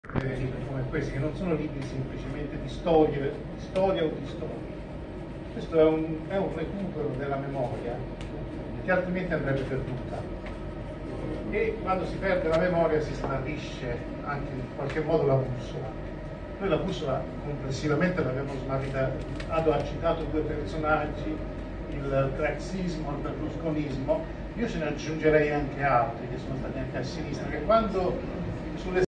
libri come questi, che non sono libri semplicemente di storia o di storia. Questo è un recupero della memoria che altrimenti andrebbe perduta. E quando si perde la memoria si smarrisce anche in qualche modo la bussola. Noi la bussola complessivamente l'abbiamo smarrita. Ado ha citato due personaggi, il craxismo, il berlusconismo. Io ce ne aggiungerei anche altri che sono stati anche a sinistra, che quando sulle